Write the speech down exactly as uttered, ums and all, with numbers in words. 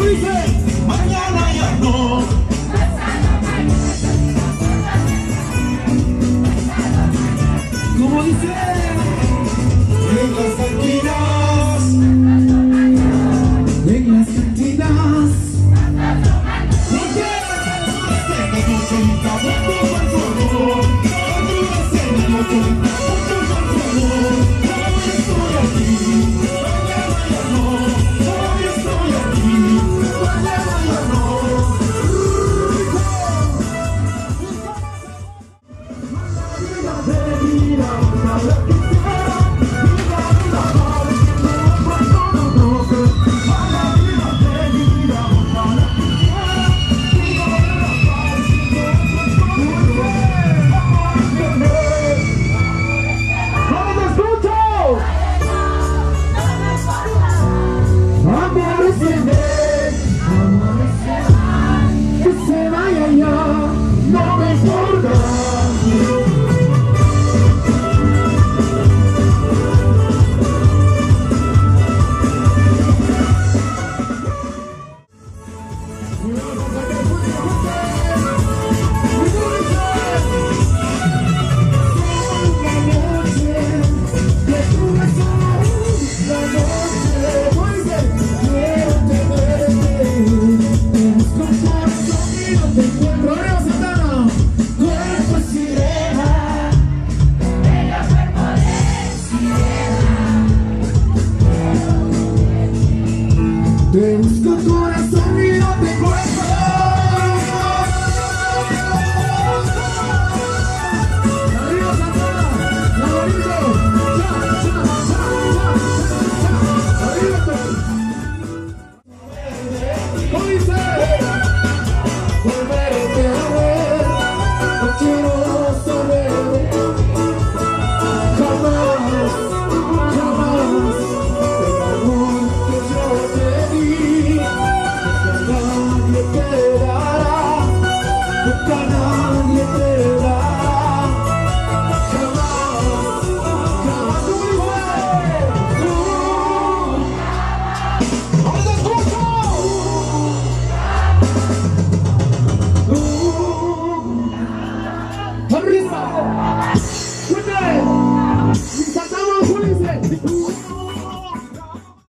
dice? Mañana ya no. ¿Cómo dice? En las cantinas, en las cantinas. ¿Por qué? Tengo mucho por favor. Tengo mucho por favor. Hoy estoy aquí, mañana ya no. Hoy estoy aquí, mañana ya no. Te busco corazón y no te encuentro. Arriba Santana, la bonito. Cha, cha, cha, cha, cha, cha. Arriba. ¿Cómo dice? Volverte a ver, no quiero saber. Jamás, jamás, el amor que yo te di. Nadie te dará, nunca nadie te dará, jamás, jamás tú ¡no te escucho! ¡Arriba!